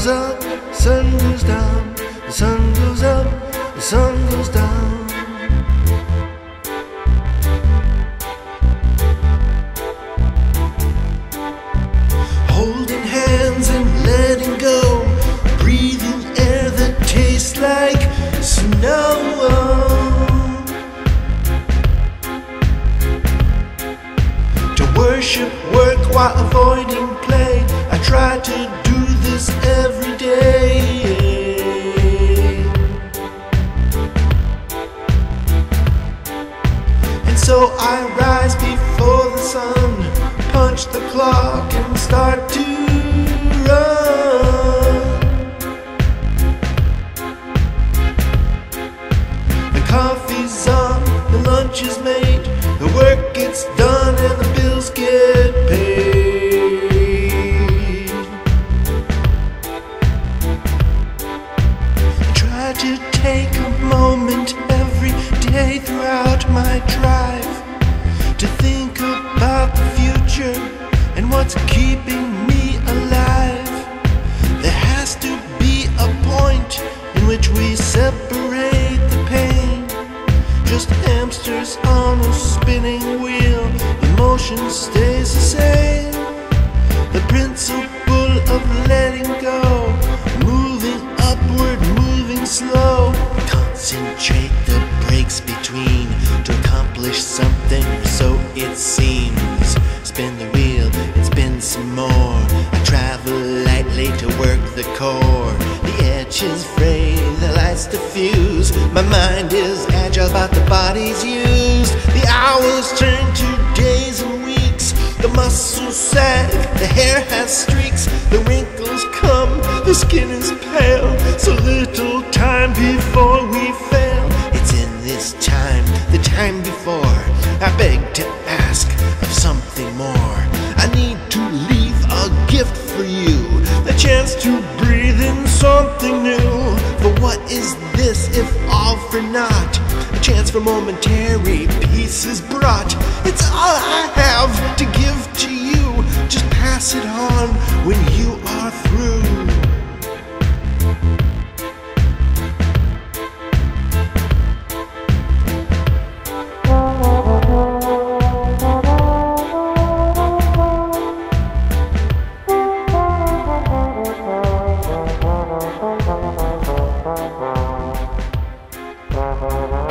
goes up, the sun goes down, the sun goes up, the sun goes down. Holding hands and letting go, breathing air that tastes like snow. To worship work while avoiding play, I try to do this every day. And so I rise before the sun, punch the clock and start to run. The coffee's on, the lunch is made, the work gets done and the bills get paid. I try to take a moment every day throughout my drive to think about the future and what's keeping me alive. There has to be a point in which we separate the pain. Just hamsters on a spinning wheel, the motion stays the same. The principle of letting go, moving upward, moving slow. Concentrate the breaks between to accomplish something, or so it seems. Spin the wheel, it spins some more. I travel lightly to work the core. The edge is frayed, the lights diffuse. My mind is agile, but the body's used. The hours turn to days and weeks. The muscles sag, the hair has streaks. The wrinkles come, the skin is pale. So little time before we fail. It's in this time, the time before, I beg to ask of something more. I need to leave a gift for you, the chance to breathe in something new. For what is this if all for naught? A chance for momentary peace is brought. It's all I have to give to you. Just pass it on when you are through. Uh-huh.